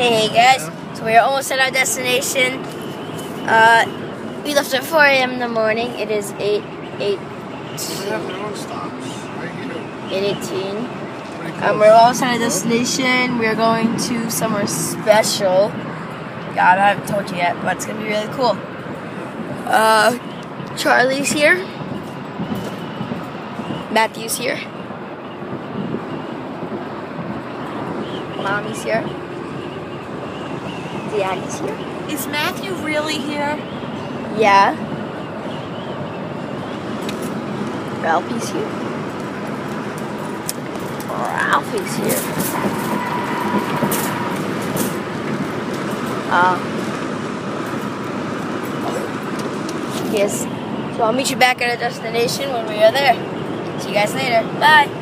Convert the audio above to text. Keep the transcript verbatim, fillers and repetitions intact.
Hey guys, so we are almost at our destination. Uh, we left at four A M in the morning. It is eight eight. They have their own stops right here. eight eighteen. Um, we're almost at our destination. We are going to somewhere special. God, I haven't told you yet, but it's gonna be really cool. Uh, Charlie's here. Matthew's here. Mommy's here. Daddy's here. Is Matthew really here? Yeah. Ralphie's here. Ralphie's here. Uh, yes. So I'll meet you back at our destination when we are there. See you guys later. Bye.